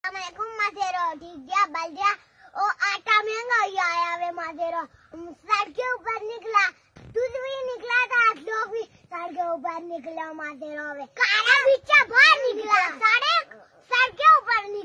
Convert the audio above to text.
माधेरो ठीक गया बल गया ओ आटा महंगा ही आया वे माधेरो सर के ऊपर निकला दूध भी निकला था लोग भी सर के ऊपर निकला माधेरो वे काला बिच्चा बाहर निकला सारे सर के ऊपर